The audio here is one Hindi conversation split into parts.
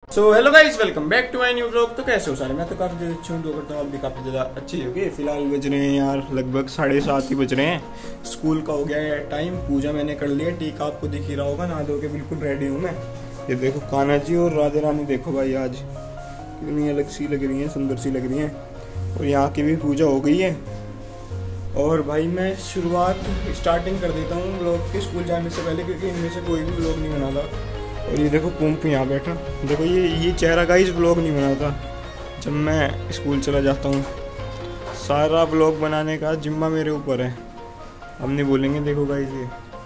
So hello guys, welcome back to my new vlog. तो कैसे हो सारे? मैं तो काफी ज़्यादा अच्छी हूँ, तो करता हूँ आप भी काफी ज़्यादा अच्छी होगी। फिलहाल बज रहे हैं यार लगभग 7:30 ही बज रहे हैं। स्कूल का हो गया है टाइम। पूजा मैंने कर लिया, टीका आपको दिख ही रहा होगा। नहा धो के बिल्कुल रेडी हूँ मैं। ये देखो कान्हा जी और राधे रानी, देखो भाई आज कितनी अलग सी लग रही है, सुंदर सी लग रही है। और यहाँ की भी पूजा हो गई है। और भाई मैं स्टार्टिंग कर देता हूँ ब्लॉग के स्कूल जाने से पहले, क्योंकि इनमें से कोई भी ब्लॉग नहीं बना था। और ये देखो पुम्प यहाँ बैठा, देखो ये चेहरा गाइस ब्लॉग नहीं बनाता जब मैं स्कूल चला जाता हूँ। सारा ब्लॉग बनाने का जिम्मा मेरे ऊपर है। हम नहीं बोलेंगे, देखो गाइस ये।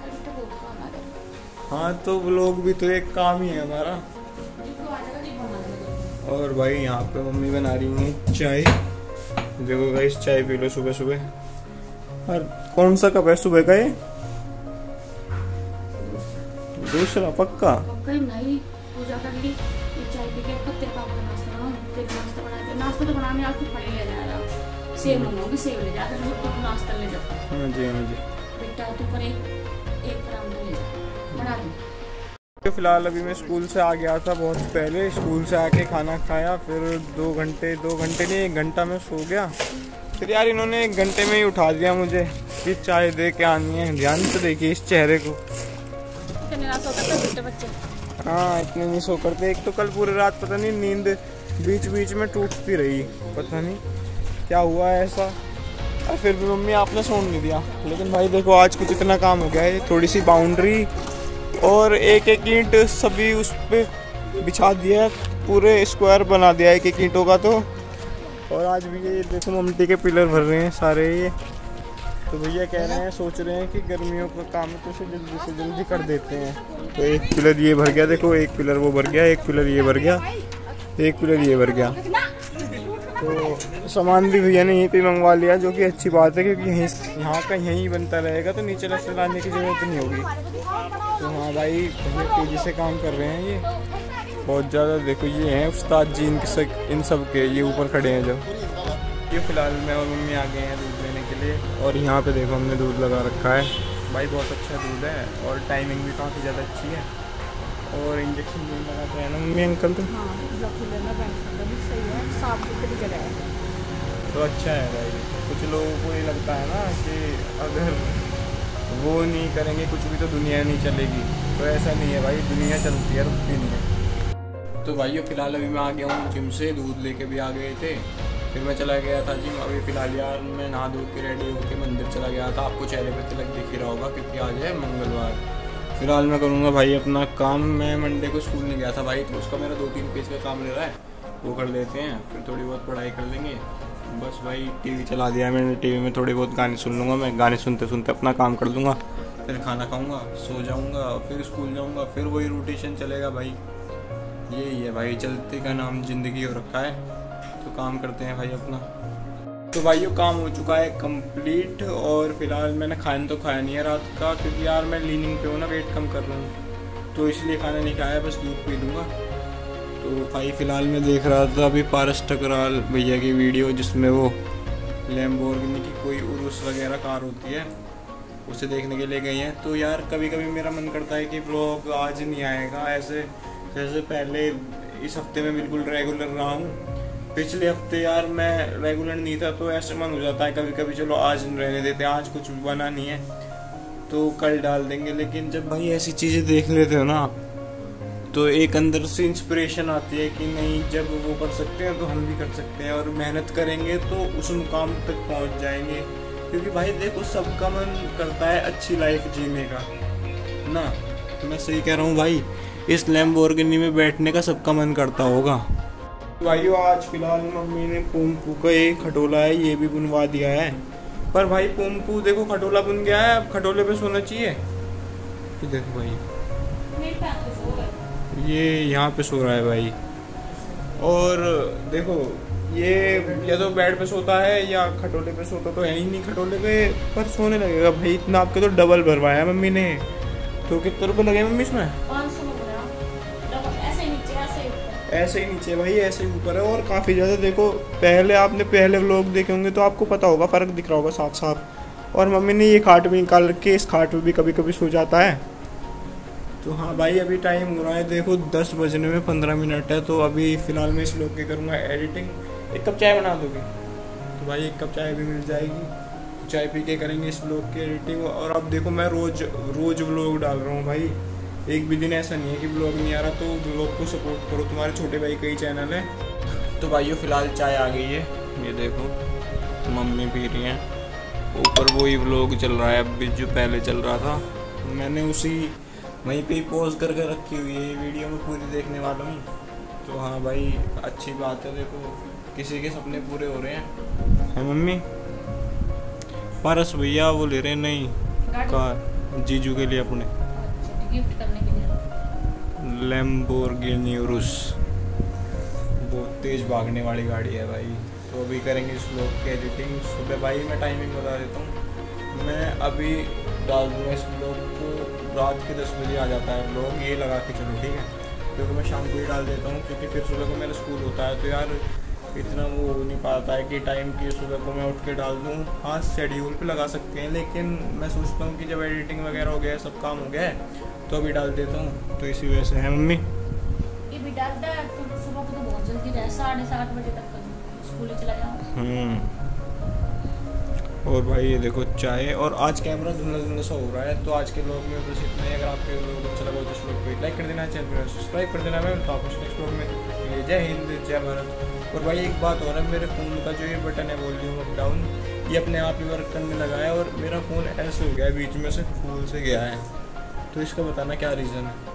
हाँ तो ब्लॉग भी तो एक काम ही है हमारा। और भाई यहाँ पे मम्मी बना रही है चाय। देखो गाइस चाय पी लो सुबह सुबह। और कौन सा कप है सुबह का? ये दूसरा पक्का नहीं। पूजा कर ली, चाय पी के तेरे पापा का नाश्ता बनाऊं। तेरे नाश्ता बना दे। नाश्ता तो बनाने आज तू पढ़े ले जाएगा। सेब मंगाऊंगी, सेब ले जा। तो नाश्ता ले जा। हाँ जी बेटा, तू पर एक ग्राम ले जा, बना दे। फिलहाल अभी मैं स्कूल से आ गया था बहुत पहले। स्कूल से आके खाना खाया, फिर 2 घंटे नहीं 1 घंटा में सो गया। फिर यार इन्होंने 1 घंटे में ही उठा दिया मुझे कि चाय दे के आनी है। ध्यान से देखिए इस चेहरे को। बच्चे हाँ इतने नहीं सो करते। एक तो कल पूरी रात पता नहीं नींद बीच बीच में टूटती रही, पता नहीं क्या हुआ ऐसा। और फिर भी मम्मी आपने सोने नहीं दिया। लेकिन भाई देखो आज कुछ इतना काम हो गया है। थोड़ी सी बाउंड्री और एक ईंट सभी उस पर बिछा दिया है, पूरे स्क्वायर बना दिया है एक ईंटों का। तो और आज भी ये देखो मम्मी के पिलर भर रहे हैं सारे ये। तो भैया कह रहे हैं, सोच रहे हैं कि गर्मियों का काम है तो उसे जल्दी से जल्दी कर देते हैं। तो एक पिलर ये भर गया, देखो एक पिलर वो भर गया, एक पिलर ये भर गया, एक पिलर ये भर गया। तो सामान भी भैया ने यहीं पे मंगवा लिया, जो कि अच्छी बात है, क्योंकि यहाँ का यहीं बनता रहेगा तो नीचे रास्ते लाने की जरूरत नहीं होगी। तो हाँ भाई भैया तेजी से काम कर रहे हैं ये बहुत ज़्यादा। देखो ये हैं उस्ताद जी इन सब के, ये ऊपर खड़े हैं जो। ये फिलहाल मैं और मम्मी आ गए हैं दूध लेने के लिए। और यहाँ पे देखो हमने दूध लगा रखा है भाई, बहुत अच्छा दूध है और टाइमिंग भी काफ़ी ज़्यादा अच्छी है। और इंजेक्शन भी लगाते हैं ना मम्मी अंकल? तो हाँ, सही है, साफ सुथरी जगह है तो अच्छा है भाई। कुछ लोगों को ये लगता है ना कि अगर वो नहीं करेंगे कुछ भी तो दुनिया नहीं चलेगी। तो ऐसा नहीं है भाई, दुनिया चलती है, रुकती नहीं है। तो भाई फिलहाल अभी मैं आ गया हूँ जिम से, दूध लेके भी आ गए थे। फिर मैं चला गया था जिम। अभी फिलहाल यार मैं नहा धो के रेडी होकर मंदिर चला गया था। आपको चेहरे पे तिलक दिख ही रहा होगा क्योंकि आज है मंगलवार। फिलहाल मैं करूँगा भाई अपना काम। मैं मंडे को स्कूल नहीं गया था भाई, तो उसका मेरा 2-3 पेज का काम रह रहा है, वो कर लेते हैं। फिर थोड़ी बहुत पढ़ाई कर लेंगे। बस भाई टीवी चला दिया मैंने, टीवी में थोड़ी बहुत गाने सुन लूँगा मैं। गाने सुनते सुनते अपना काम कर लूँगा, फिर खाना खाऊँगा, सो जाऊँगा, फिर स्कूल जाऊँगा, फिर वही रूटीन चलेगा भाई। यही है भाई, चलते का नाम ज़िंदगी हो रखा है। तो काम करते हैं भाई अपना। तो भाई ये काम हो चुका है कंप्लीट। और फिलहाल मैंने खाना तो खाया नहीं है रात का, क्योंकि यार मैं लीनिंग पे हूँ ना, वेट कम कर रहा हूँ, तो इसलिए खाना नहीं खाया, बस दूध पी लूँगा। तो भाई फिलहाल मैं देख रहा था अभी पारस ठकराल भैया की वीडियो, जिसमें वो लैम्बोर्गिनी की कोई उरुस वगैरह कार होती है, उसे देखने के लिए गए हैं। तो यार कभी कभी मेरा मन करता है कि ब्लॉग आज नहीं आएगा ऐसे, जैसे पहले इस हफ्ते में बिल्कुल रेगुलर रहा हूँ। पिछले हफ्ते यार मैं रेगुलर नहीं था, तो ऐसे मन हो जाता है कभी कभी चलो आज रहने देते हैं, आज कुछ बना नहीं है तो कल डाल देंगे। लेकिन जब भाई ऐसी चीज़ें देख लेते हो ना, तो एक अंदर से इंस्पिरेशन आती है कि नहीं, जब वो कर सकते हैं तो हम भी कर सकते हैं, और मेहनत करेंगे तो उस मुकाम तक पहुंच जाएंगे। क्योंकि भाई देखो सबका मन करता है अच्छी लाइफ जीने का ना। मैं सही कह रहा हूँ भाई, इस लैम्बोर्गिनी में बैठने का सबका मन करता होगा। भाई आज फिलहाल मम्मी ने पोम्पू का एक खटोला है ये भी बुनवा दिया है। पर भाई पोम्पू देखो खटोला बुन गया है, अब खटोले पे सोना चाहिए। तो देखो भाई ये यहाँ पे सो रहा है भाई। और देखो ये या तो बेड पे सोता है या खटोले पे सोता तो है ही नहीं, खटोले पे पर सोने लगेगा भाई। इतना आपके तो डबल भरवाया मम्मी ने। तो कितने रुपए लगे मम्मी इसमें? ऐसे ही नीचे भाई, ऐसे ही ऊपर है। और काफ़ी ज़्यादा देखो, आपने पहले व्लॉग देखे होंगे तो आपको पता होगा, फ़र्क दिख रहा होगा साफ साफ। और मम्मी ने ये खाट भी निकाल रखी है, इस खाट में भी कभी कभी सो जाता है। तो हाँ भाई, अभी टाइम हो रहा है देखो 10 बजने में 15 मिनट है। तो अभी फ़िलहाल मैं इस लोग की करूँगा एडिटिंग। एक कप चाय बना दोगे? तो भाई 1 कप चाय भी मिल जाएगी। तो चाय पी के करेंगे इस ब्लॉग की एडिटिंग। और अब देखो मैं रोज़ व्लॉग डाल रहा हूँ भाई, एक भी दिन ऐसा नहीं है कि ब्लॉग नहीं आ रहा। तो ब्लॉग को सपोर्ट करो, तुम्हारे छोटे भाई का ही चैनल है। तो भाइयों फ़िलहाल चाय आ गई है, ये देखो मम्मी पी रही हैं। ऊपर वही व्लॉग चल रहा है अभी जो पहले चल रहा था, मैंने उसी वहीं पे पोज करके रखी हुई है, वीडियो में पूरी देखने वाला हूँ। तो हाँ भाई अच्छी बात है, देखो किसी के सपने पूरे हो रहे हैं। मम्मी पारस भैया वो ले रहे हैं नई कार जीजू के लिए अपने, गिफ्ट करने के लिए लैम्बोर्गिनी उरुस, बहुत तेज़ भागने वाली गाड़ी है भाई। तो अभी करेंगे इस व्लॉग की एडिटिंग। सुबह भाई मैं टाइमिंग बता देता हूँ, मैं अभी डाल दूँगा इस व्लॉग को, रात के 10 बजे आ जाता है व्लॉग, ये लगा के चलो ठीक है, क्योंकि मैं शाम को ही डाल देता हूँ क्योंकि फिर सुबह को मेरा स्कूल होता है। तो यार इतना वो हो नहीं पाता है कि टाइम की सुबह को मैं उठ के डाल दूँ। हाँ शेड्यूल पे लगा सकते हैं, लेकिन मैं सोचता हूँ कि जब एडिटिंग वगैरह हो गया सब काम हो गया है तो अभी डाल देता हूँ। तो इसी वजह से है मम्मी ये भी डालता है तो सुबह को तो बहुत जल्दी रहे, 7:30 बजे तक स्कूल ही चला जाऊँ। और भाई ये देखो चाय, और आज कैमरा धुंधला सा हो रहा है। तो आज के ब्लॉग में बस इतना ही। अगर आपके लोग अच्छा लगा तो ब्लॉग को लाइक कर देना, चैनल को सब्सक्राइब कर देना। मैं तो आपको नेक्स्ट ब्लॉग में जय हिंद जय भारत। और भाई एक बात हो रहा है, मेरे फ़ोन का जो ये बटन है वॉल्यूम अप डाउन, ये अपने आप ही वर्क करने लगा है और मेरा फ़ोन ऐसे हो गया है बीच में से फूल से गया है। तो इसका बताना क्या रीज़न है।